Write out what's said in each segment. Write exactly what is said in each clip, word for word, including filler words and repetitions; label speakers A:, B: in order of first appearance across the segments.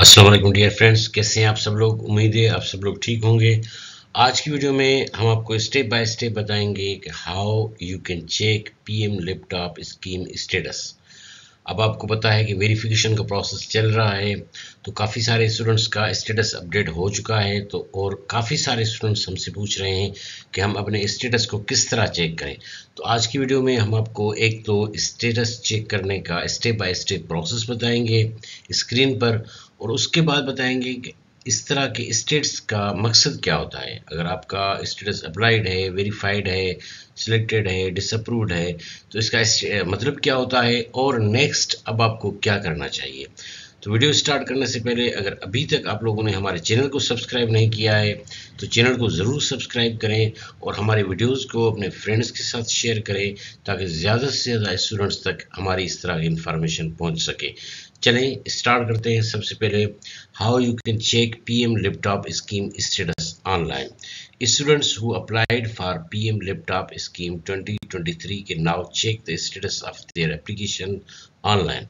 A: अस्सलाम वालेकुम dear friends, कैसे हैं आप सब लोग। उम्मीद है आप सब लोग ठीक होंगे। आज की वीडियो में हम आपको स्टेप बाय स्टेप बताएंगे कि how you can check PM laptop scheme status. अब आपको पता है कि वेरिफिकेशन का प्रोसेस चल रहा है, तो काफ़ी सारे स्टूडेंट्स का स्टेटस अपडेट हो चुका है, तो और काफ़ी सारे स्टूडेंट्स हमसे पूछ रहे हैं कि हम अपने स्टेटस को किस तरह चेक करें। तो आज की वीडियो में हम आपको एक तो स्टेटस चेक करने का स्टेप बाय स्टेप प्रोसेस बताएंगे स्क्रीन पर, और उसके बाद बताएंगे कि इस तरह के स्टेट्स का मकसद क्या होता है। अगर आपका स्टेटस अप्लाइड है, वेरीफाइड है, सिलेक्टेड है, डिसअप्रूव्ड है, तो इसका मतलब क्या होता है और नेक्स्ट अब आपको क्या करना चाहिए। तो वीडियो स्टार्ट करने से पहले अगर अभी तक आप लोगों ने हमारे चैनल को सब्सक्राइब नहीं किया है तो चैनल को ज़रूर सब्सक्राइब करें और हमारे वीडियोस को अपने फ्रेंड्स के साथ शेयर करें ताकि ज़्यादा से ज़्यादा स्टूडेंट्स तक हमारी इस तरह की इंफॉर्मेशन पहुंच सके। चलें स्टार्ट करते हैं। सबसे पहले how you can check PM laptop scheme status online. Students who applied for P M Laptop Scheme twenty twenty-three can now check the status of their application online.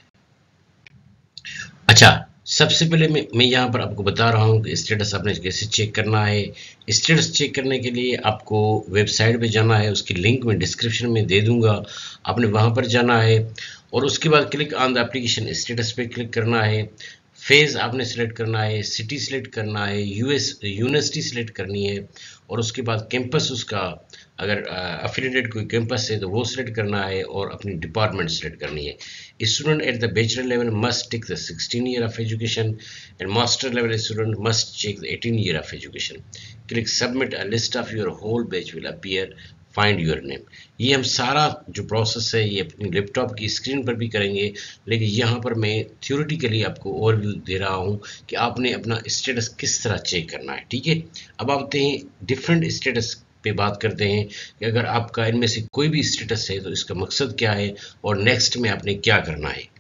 A: अच्छा, सबसे पहले मैं मैं यहाँ पर आपको बता रहा हूँ कि स्टेटस आपने कैसे चेक करना है। स्टेटस चेक करने के लिए आपको वेबसाइट पे जाना है, उसकी लिंक मैं डिस्क्रिप्शन में दे दूँगा। आपने वहाँ पर जाना है और उसके बाद click on the application status पे क्लिक करना है। फेज़ आपने सेलेक्ट करना है, सिटी सेलेक्ट करना है, यूएस यूनिवर्सिटी सेलेक्ट करनी है और उसके बाद कैंपस, उसका अगर अफिलिएटेड कोई कैंपस है तो वो सिलेक्ट करना है और अपनी डिपार्टमेंट सेलेक्ट करनी है। Student at the bachelor level must tick the sixteen year of education and master level student must check the eighteen year of education. Click submit a list of your whole batch will appear, find your name. ये हम सारा जो process है ये अपनी laptop की screen पर भी करेंगे, लेकिन यहाँ पर मैं थ्योरेटिकली आपको ओवरव्यू दे रहा हूँ कि आपने अपना स्टेटस किस तरह चेक करना है। ठीक है, अब आते हैं डिफरेंट स्टेटस पे बात करते हैं कि अगर आपका इनमें से कोई भी स्टेटस है तो इसका मकसद क्या है और नेक्स्ट में आपने क्या करना है।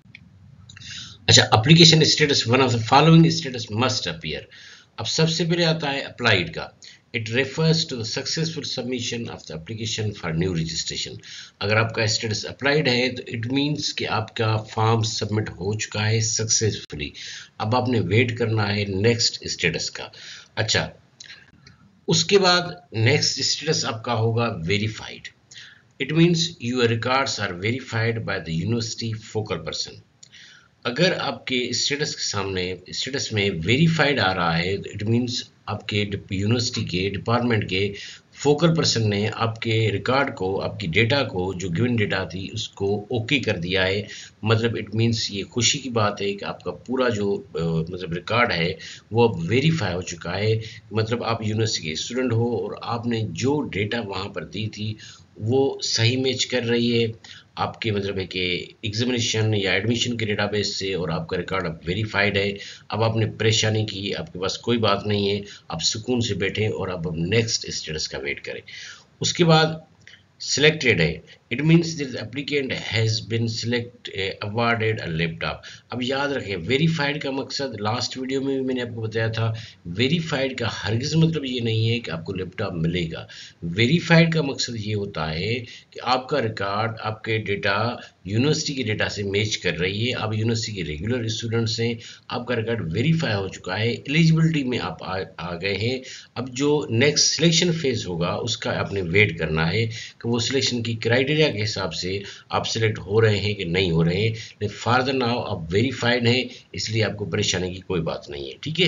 A: अच्छा, application status one of the following status must appear. अब सबसे पहले आता है अप्लाइड का। It refers to the successful submission of the application for new registration. अगर आपका स्टेटस अप्लाइड है तो इट मीन्स कि आपका फॉर्म सबमिट हो चुका है सक्सेसफुली। अब आपने वेट करना है नेक्स्ट स्टेटस का। अच्छा, उसके बाद नेक्स्ट स्टेटस आपका होगा verified. It means your records are verified by the university focal person. अगर आपके स्टेटस के सामने स्टेटस में वेरीफाइड आ रहा है तो इट मीन्स आपके यूनिवर्सिटी के डिपार्टमेंट के फोकल पर्सन ने आपके रिकॉर्ड को, आपकी डेटा को, जो गिवन डेटा थी उसको ओके कर दिया है। मतलब इट मीन्स ये खुशी की बात है कि आपका पूरा जो आ, मतलब रिकॉर्ड है वो अब वेरीफाई हो चुका है। मतलब आप यूनिवर्सिटी के स्टूडेंट हो और आपने जो डेटा वहाँ पर दी थी वो सही मैच कर रही है आपके मतलब है कि एग्जामिनेशन या एडमिशन के डेटाबेस से, और आपका रिकॉर्ड अब वेरीफाइड है। अब आपने परेशानी की, आपके पास कोई बात नहीं है, आप सुकून से बैठें और अब अब नेक्स्ट स्टेटस का वेट करें। उसके बाद सिलेक्टेड है, it means the applicant has been select awarded a laptop. अब याद रखें, वेरीफाइड का मकसद लास्ट वीडियो में भी मैंने आपको बताया था, वेरीफाइड का हरगिज़ मतलब ये नहीं है कि आपको लैपटॉप मिलेगा। वेरीफाइड का मकसद ये होता है कि आपका रिकॉर्ड, आपके डेटा यूनिवर्सिटी के डेटा से मैच कर रही है, आप यूनिवर्सिटी के रेगुलर स्टूडेंट्स हैं, आपका रिकॉर्ड वेरीफाई हो चुका है, एलिजिबिलिटी में आप आ, आ गए हैं। अब जो नेक्स्ट सिलेक्शन फेज होगा उसका आपने वेट करना है कि वो सिलेक्शन की क्राइटेरिया के हिसाब से आप सिलेक्ट हो रहे हैं कि नहीं हो रहे हैं। लेकिन फार्दर नाउ आप वेरीफाइड हैं, इसलिए आपको परेशानी की कोई बात नहीं है। ठीक है।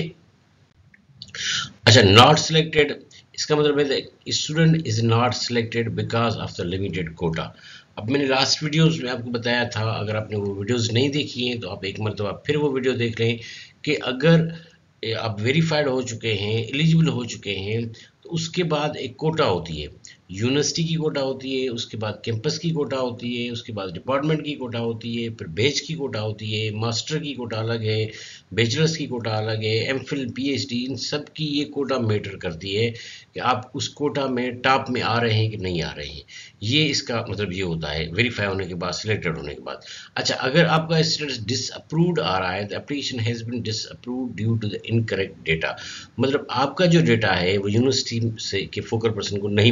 A: अच्छा, नॉट सिलेक्टेड, इसका मतलब है student is not selected because of the limited quota. अब मैंने लास्ट वीडियोस में आपको बताया था, अगर आपने वो वीडियोस नहीं देखी हैं तो आप एक मरतबा फिर वो वीडियो देख लें कि अगर आप वेरीफाइड हो चुके हैं, एलिजिबल हो चुके हैं, तो उसके बाद एक कोटा होती है, यूनिवर्सिटी की कोटा होती है, उसके बाद कैंपस की कोटा होती है, उसके बाद डिपार्टमेंट की कोटा होती है, फिर बैच की कोटा होती है, मास्टर की कोटा अलग है, बैचलर्स की कोटा अलग है, एमफिल, पीएचडी, इन सब की ये कोटा मैटर करती है कि आप उस कोटा में टॉप में आ रहे हैं कि नहीं आ रहे हैं। ये इसका मतलब ये होता है वेरीफाई होने के बाद, सिलेक्टेड होने के बाद। अच्छा, अगर आपका स्टेटस डिसअप्रूव्ड आ रहा है तो application has been disapproved due to the incorrect data. मतलब आपका जो डेटा है वो यूनिवर्सिटी से के फोकल पर्सन को नहीं मिल रहा है,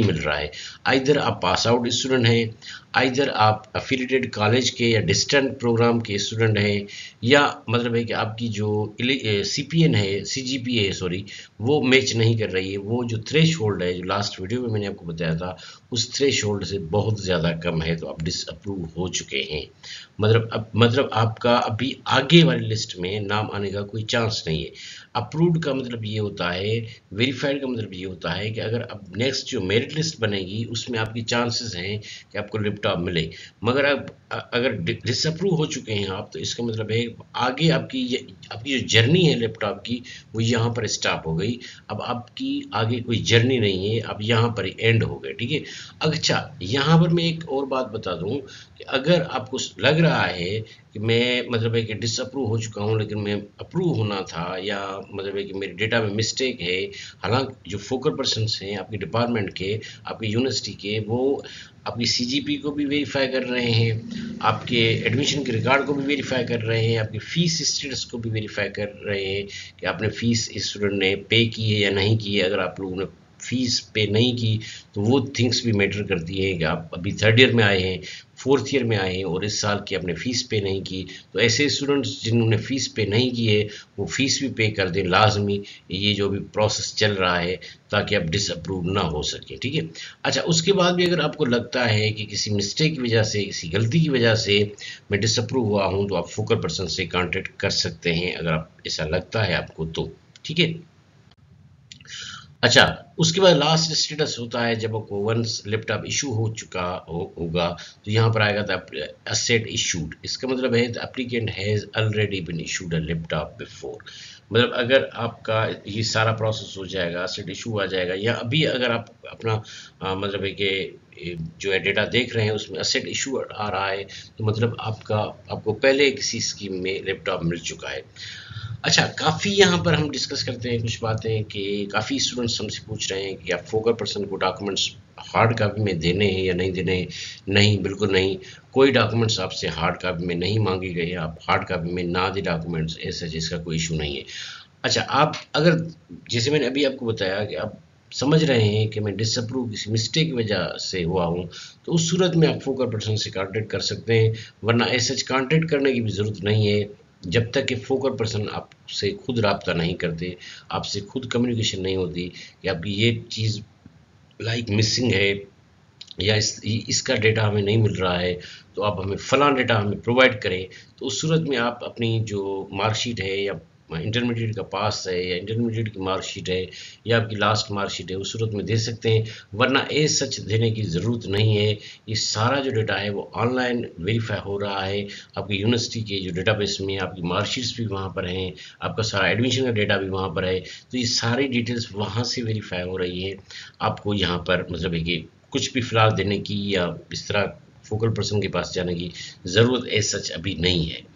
A: है। आइदर आप पास आउट स्टूडेंट हैं, आइदर आप एफिलिएटेड कॉलेज के या डिस्टेंट प्रोग्राम के स्टूडेंट हैं, या मतलब है कि आपकी जो सीपीएन है, सीजीपीए है सॉरी, वो मैच नहीं कर रही है। वो जो थ्रेश होल्ड है, जो लास्ट वीडियो में मैंने आपको बताया था, उस थ्रेश होल्ड से बहुत ज़्यादा कम है, तो आप डिसअप्रूव हो चुके हैं। मतलब अब मतलब आपका अभी आगे वाली लिस्ट में नाम आने का कोई चांस नहीं है। अप्रूव्ड का मतलब ये होता है, वेरीफाइड का मतलब ये होता है कि अगर अब नेक्स्ट जो मेरिट लिस्ट बनेगी उसमें आपकी चांसेस हैं कि आपको लैपटॉप मिले। मगर अब अगर डिसअप्रूव हो चुके हैं आप, तो इसका मतलब है आगे आपकी ये आपकी जो जर्नी है लैपटॉप की, वो यहाँ पर स्टॉप हो गई। अब आपकी आगे कोई जर्नी नहीं है, अब यहाँ पर एंड हो गए, ठीक है। अच्छा, यहाँ पर मैं एक और बात बता दूँ कि अगर आपको लग रहा है कि मैं मतलब है कि डिसअप्रूव हो चुका हूँ लेकिन मैं अप्रूव होना था, या मतलब है कि मेरे डेटा में मिस्टेक है, हालांकि जो फोकल पर्सन्स हैं आपके डिपार्टमेंट के, आपकी यूनिवर्सिटी के, वो आपकी सीजीपी को भी वेरीफाई कर रहे हैं, आपके एडमिशन के रिकॉर्ड को भी वेरीफाई कर रहे हैं, आपकी फ़ीस स्टेटस को भी वेरीफाई कर रहे हैं कि आपने फ़ीस स्टूडेंट ने पे की है या नहीं की है। अगर आप लोगों ने फीस पे नहीं की तो वो थिंग्स भी मैटर करती है कि आप अभी थर्ड ईयर में आए हैं, फोर्थ ईयर में आए हैं और इस साल की आपने फ़ीस पे नहीं की। तो ऐसे स्टूडेंट्स जिन्होंने फ़ीस पे नहीं की है वो फ़ीस भी पे कर दें लाजमी, ये जो भी प्रोसेस चल रहा है, ताकि आप डिसअप्रूव ना हो सके, ठीक है। अच्छा, उसके बाद भी अगर आपको लगता है कि किसी मिस्टेक की वजह से, किसी गलती की वजह से मैं डिसअप्रूव हुआ हूँ, तो आप फोकल पर्सन से कांटेक्ट कर सकते हैं, अगर आप ऐसा लगता है आपको तो, ठीक है। अच्छा, उसके बाद लास्ट स्टेटस होता है जब आपको वंस लैपटॉप इशू हो चुका हो, होगा तो यहाँ पर आएगा था असेट इशूड। इसका मतलब है applicant has already been issued a laptop before. मतलब अगर आपका ये सारा प्रोसेस हो जाएगा, असेट इशू आ जाएगा, या अभी अगर आप अपना आ, मतलब है कि जो है डेटा देख रहे हैं उसमें असेट इशू आ रहा है, तो मतलब आपका आपको पहले किसी स्कीम में लैपटॉप मिल चुका है। अच्छा, काफ़ी यहाँ पर हम डिस्कस करते हैं कुछ बातें कि काफ़ी स्टूडेंट्स हमसे पूछ रहे हैं कि आप फोकल पर्सन को डॉक्यूमेंट्स हार्ड कापी में देने हैं या नहीं देने हैं। नहीं, बिल्कुल नहीं, कोई डॉक्यूमेंट्स आपसे हार्ड कापी में नहीं मांगे गए हैं। आप हार्ड कापी में ना दे डॉक्यूमेंट्स, ऐसा जिसका कोई इशू नहीं है। अच्छा, आप अगर जैसे मैंने अभी आपको बताया कि आप समझ रहे हैं कि मैं डिसअप्रूव किसी मिस्टेक की वजह से हुआ हूँ, तो उस सूरत में आप फोकल पर्सन से कांटेक्ट कर सकते हैं, वरना ऐसा कांटेक्ट करने की भी ज़रूरत नहीं है जब तक कि फोकल पर्सन आपसे खुद रब्ता नहीं करते, आपसे खुद कम्युनिकेशन नहीं होती कि आपकी ये चीज़ लाइक मिसिंग है या इस इसका डेटा हमें नहीं मिल रहा है, तो आप हमें फ़लाँ डेटा हमें प्रोवाइड करें। तो उस सूरत में आप अपनी जो मार्कशीट है या इंटरमीडिएट का पास है या इंटरमीडिएट की मार्कशीट है या आपकी लास्ट मार्कशीट है, उस सूरत में दे सकते हैं, वरना ए सच देने की ज़रूरत नहीं है। ये सारा जो डेटा है वो ऑनलाइन वेरीफाई हो रहा है, आपकी यूनिवर्सिटी के जो डेटाबेस में आपकी मार्कशीट्स भी वहाँ पर हैं, आपका सारा एडमिशन का डेटा भी वहाँ पर है, तो ये सारी डिटेल्स वहाँ से वेरीफाई हो रही है। आपको यहाँ पर मतलब है कि कुछ भी फिलहाल देने की या इस तरह फोकल पर्सन के पास जाने की ज़रूरत ए सच अभी नहीं है।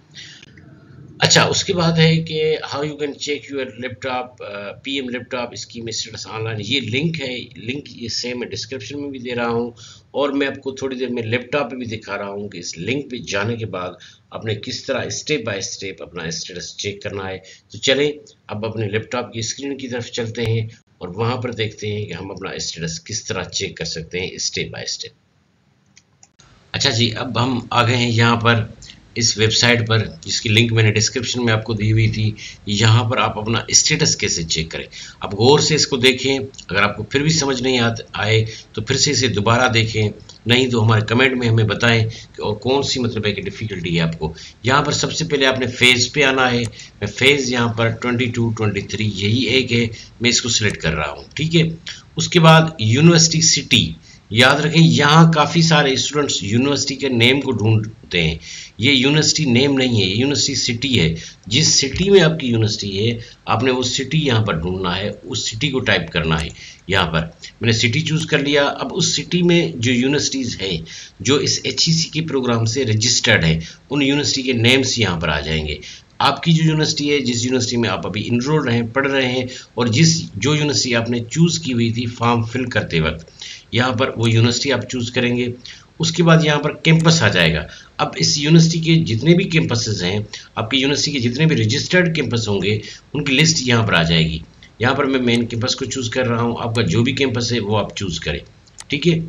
A: अच्छा, उसके बाद है कि how you can check your laptop PM laptop scheme status online. ये लिंक है, लिंक ये सेम मैं डिस्क्रिप्शन में भी दे रहा हूँ और मैं आपको थोड़ी देर में लैपटॉप पे भी दिखा रहा हूँ कि इस लिंक पे जाने के बाद आपने किस तरह स्टेप बाय स्टेप अपना स्टेटस चेक करना है। तो चलें अब अपने लैपटॉप की स्क्रीन की तरफ चलते हैं और वहाँ पर देखते हैं कि हम अपना स्टेटस किस तरह चेक कर सकते हैं स्टेप बाय स्टेप। अच्छा जी, अब हम आ गए हैं यहाँ पर इस वेबसाइट पर जिसकी लिंक मैंने डिस्क्रिप्शन में आपको दी हुई थी। यहाँ पर आप अपना स्टेटस कैसे चेक करें, आप गौर से इसको देखें। अगर आपको फिर भी समझ नहीं आए तो फिर से इसे दोबारा देखें, नहीं तो हमारे कमेंट में हमें बताएं कि और कौन सी मतलब है कि डिफ़िकल्टी है आपको। यहाँ पर सबसे पहले आपने फेज़ पे आना है। मैं फेज़ यहाँ पर ट्वेंटी टू ट्वेंटी थ्री यही एक है, मैं इसको सिलेक्ट कर रहा हूँ, ठीक है। उसके बाद यूनिवर्सिटी सिटी, याद रखें यहाँ काफ़ी सारे स्टूडेंट्स यूनिवर्सिटी के नेम को ढूंढते हैं। ये यूनिवर्सिटी नेम नहीं है, ये यूनिवर्सिटी सिटी है। जिस सिटी में आपकी यूनिवर्सिटी है आपने वो सिटी यहाँ पर ढूंढना है, उस सिटी को टाइप करना है। यहाँ पर मैंने सिटी चूज़ कर लिया। अब उस सिटी में जो यूनिवर्सिटीज़ हैं जो इस एच ई सी के प्रोग्राम से रजिस्टर्ड है, उन यूनिवर्सिटी के नेम्स यहाँ पर आ जाएंगे। आपकी जो यूनिवर्सिटी है, जिस यूनिवर्सिटी में आप अभी इनरोल रहे पढ़ रहे हैं और जिस जो यूनिवर्सिटी आपने चूज़ की हुई थी फॉर्म फिल करते वक्त, यहाँ पर वो यूनिवर्सिटी आप चूज़ करेंगे। उसके बाद यहाँ पर कैंपस आ जाएगा। अब इस यूनिवर्सिटी के जितने भी कैंपसेस हैं, आपकी यूनिवर्सिटी के जितने भी रजिस्टर्ड कैंपस होंगे उनकी लिस्ट यहाँ पर आ जाएगी। यहाँ पर मैं मेन कैंपस को चूज़ कर रहा हूँ, आपका जो भी कैंपस है वो आप चूज़ करें। ठीक है।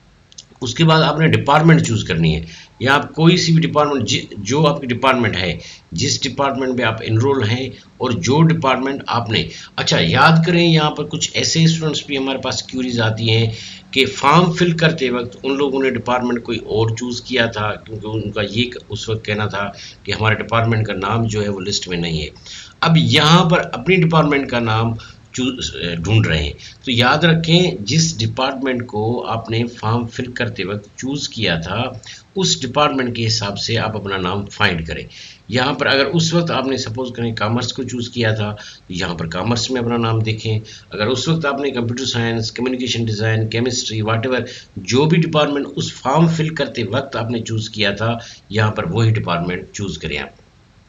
A: उसके बाद आपने डिपार्टमेंट चूज करनी है, या आप कोई सी भी डिपार्टमेंट जो आपकी डिपार्टमेंट है, जिस डिपार्टमेंट में आप इनरोल हैं और जो डिपार्टमेंट आपने, अच्छा याद करें यहाँ पर कुछ ऐसे स्टूडेंट्स भी हमारे पास क्यूरीज आती हैं कि फॉर्म फिल करते वक्त उन लोगों ने डिपार्टमेंट कोई और चूज़ किया था, क्योंकि उनका ये उस वक्त कहना था कि हमारे डिपार्टमेंट का नाम जो है वो लिस्ट में नहीं है। अब यहाँ पर अपनी डिपार्टमेंट का नाम ढूंढ रहे हैं, तो याद रखें जिस डिपार्टमेंट को आपने फॉर्म फिल करते वक्त चूज किया था उस डिपार्टमेंट के हिसाब से आप अपना नाम फाइंड करें। यहाँ पर अगर उस वक्त आपने सपोज करें कॉमर्स को चूज किया था तो यहाँ पर कॉमर्स में अपना नाम देखें। अगर उस वक्त आपने computer science, communication design, chemistry, whatever जो भी डिपार्टमेंट उस फॉर्म फिल करते वक्त आपने चूज किया था, यहाँ पर वही डिपार्टमेंट चूज करें आप।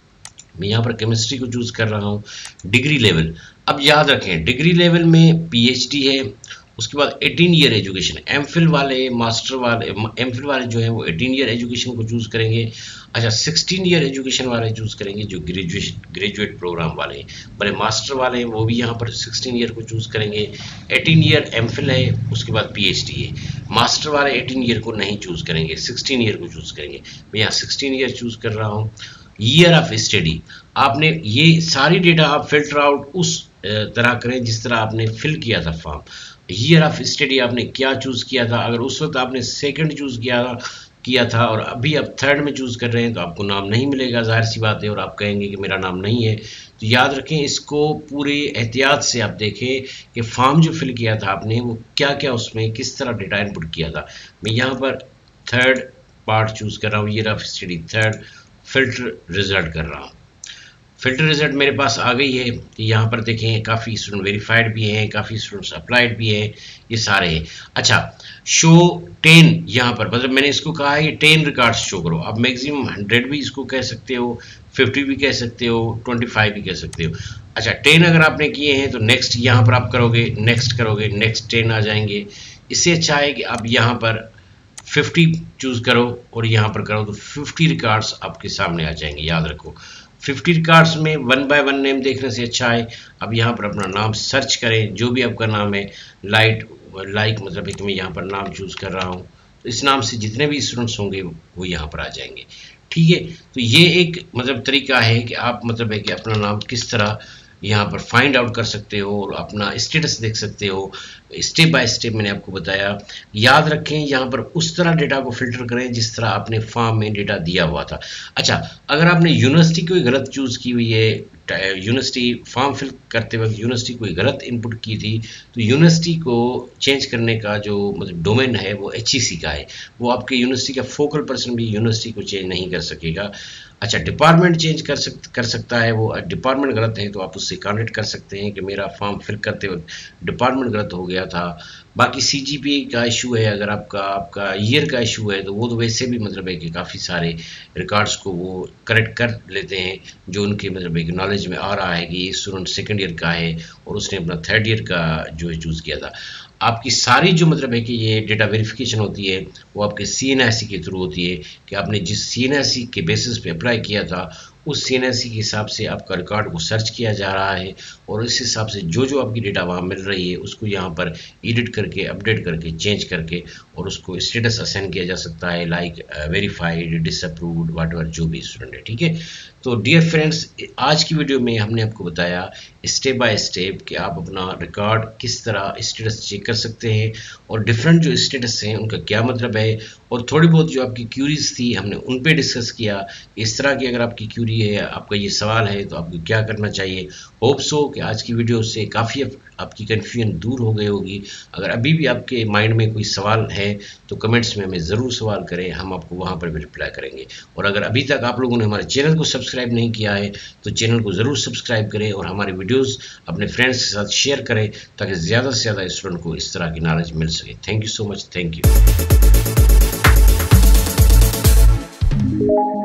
A: मैं यहाँ पर केमिस्ट्री को चूज कर रहा हूँ। डिग्री लेवल, अब याद रखें डिग्री लेवल में पीएचडी है, उसके बाद अठारह ईयर एजुकेशन, एमफिल वाले, मास्टर वाले, एमफिल वाले जो है वो अठारह ईयर एजुकेशन को चूज करेंगे। अच्छा सोलह ईयर एजुकेशन वाले चूज करेंगे जो ग्रेजुएशन ग्रेजुएट प्रोग्राम वाले हैं। बड़े मास्टर वाले हैं वो भी यहाँ पर सोलह ईयर को चूज करेंगे। अठारह ईयर एमफिल है, उसके बाद पीएचडी है। मास्टर वाले अठारह ईयर को नहीं चूज करेंगे, सोलह ईयर को चूज करेंगे। मैं यहाँ सोलह ईयर चूज कर रहा हूँ। ईयर ऑफ स्टडी, आपने ये सारी डेटा आप फिल्टर आउट उस तरह करें जिस तरह आपने फिल किया था फॉर्म। ईयर ऑफ स्टडी आपने क्या चूज किया था, अगर उस वक्त आपने सेकंड चूज किया था किया था और अभी आप थर्ड में चूज कर रहे हैं तो आपको नाम नहीं मिलेगा, जाहिर सी बात है, और आप कहेंगे कि मेरा नाम नहीं है। तो याद रखें इसको पूरे एहतियात से आप देखें कि फॉर्म जो फिल किया था आपने वो क्या क्या उसमें किस तरह डेटा इनपुट किया था। मैं यहाँ पर थर्ड पार्ट चूज कर रहा हूँ, year of study third, filter result कर रहा हूँ। फिल्टर रिजल्ट मेरे पास आ गई है। यहाँ पर देखें काफ़ी स्टूडेंट वेरीफाइड भी हैं, काफ़ी स्टूडेंट्स अप्लाइड भी हैं, ये सारे हैं। अच्छा शो टेन, यहाँ पर मतलब मैंने इसको कहा है कि टेन रिकॉर्ड्स शो करो। अब मैक्सिमम हंड्रेड भी इसको कह सकते हो, फिफ्टी भी कह सकते हो, ट्वेंटी फाइव भी कह सकते हो। अच्छा टेन अगर आपने किए हैं तो नेक्स्ट यहाँ पर आप करोगे, नेक्स्ट करोगे, नेक्स्ट टेन आ जाएंगे। इससे अच्छा है कि आप यहाँ पर फिफ्टी चूज करो और यहाँ पर करो तो फिफ्टी रिकॉर्ड्स आपके सामने आ जाएंगे। याद रखो फिफ्टी रिकॉर्ड्स में वन बाय वन नेम देखने से अच्छा है अब यहाँ पर अपना नाम सर्च करें, जो भी आपका नाम है, लाइट लाइक मतलब है कि मैं यहाँ पर नाम चूज कर रहा हूँ, तो इस नाम से जितने भी स्टूडेंट्स होंगे वो यहाँ पर आ जाएंगे। ठीक है, तो ये एक मतलब तरीका है कि आप मतलब है कि अपना नाम किस तरह यहाँ पर फाइंड आउट कर सकते हो और अपना स्टेटस देख सकते हो। स्टेप बाय स्टेप मैंने आपको बताया। याद रखें यहाँ पर उस तरह डेटा को फिल्टर करें जिस तरह आपने फॉर्म में डेटा दिया हुआ था। अच्छा अगर आपने यूनिवर्सिटी कोई गलत चूज की हुई है, यूनिवर्सिटी फॉर्म फिल करते वक्त यूनिवर्सिटी कोई गलत इनपुट की थी, तो यूनिवर्सिटी को चेंज करने का जो मतलब डोमेन है वो एच ई सी का है, वो आपके यूनिवर्सिटी का फोकल पर्सन भी यूनिवर्सिटी को चेंज नहीं कर सकेगा। अच्छा डिपार्टमेंट चेंज कर सक कर सकता है, वो डिपार्टमेंट गलत है तो आप उससे कॉन्टेक्ट कर सकते हैं कि मेरा फॉर्म फिल करते वक्त डिपार्टमेंट गलत हो गया था। बाकी सी जी पी का इशू है, अगर आपका आपका ईयर का इशू है तो वो तो वैसे भी मतलब है कि काफ़ी सारे रिकॉर्ड्स को वो करेक्ट कर लेते हैं जो उनके मतलब है कि नॉलेज में आ रहा है कि ये स्टूडेंट सेकेंड ईयर का है और उसने अपना थर्ड ईयर का जो है चूज़ किया था। आपकी सारी जो मतलब है कि ये डेटा वेरिफिकेशन होती है वो आपके सी एन एस सी के थ्रू होती है कि आपने जिस सी एन एस सी के बेसिस पे अप्लाई किया था उस सी एन एस सी के हिसाब से आपका रिकॉर्ड को सर्च किया जा रहा है और इस हिसाब से जो जो आपकी डेटा वहाँ मिल रही है उसको यहाँ पर एडिट करके, अपडेट करके, चेंज करके और उसको स्टेटस असाइन किया जा सकता है, लाइक वेरीफाइड, डिसअप्रूव्ड, व्हाटएवर जो भी स्टूडेंट है। ठीक है, तो डियर फ्रेंड्स आज की वीडियो में हमने आपको बताया स्टेप बाय स्टेप कि आप अपना रिकॉर्ड किस तरह स्टेटस चेक कर सकते हैं और डिफरेंट जो स्टेटस हैं उनका क्या मतलब है, और थोड़ी बहुत जो आपकी क्यूरीज थी हमने उन पे डिस्कस किया। इस तरह की अगर आपकी क्यूरी है, आपका ये सवाल है तो आपको क्या करना चाहिए। होप सो कि आज की वीडियो से काफ़ी आपकी कन्फ्यूजन दूर हो गई होगी। अगर अभी भी आपके माइंड में कोई सवाल है तो कमेंट्स में हमें ज़रूर सवाल करें, हम आपको वहाँ पर भी रिप्लाई करेंगे। और अगर अभी तक आप लोगों ने हमारे चैनल को सब्सक्राइब नहीं किया है तो चैनल को ज़रूर सब्सक्राइब करें और हमारे वीडियोज़ अपने फ्रेंड्स के साथ शेयर करें ताकि ज़्यादा से ज़्यादा स्टूडेंट को इस तरह की नॉलेज मिल सके। Thank you so much, thank you.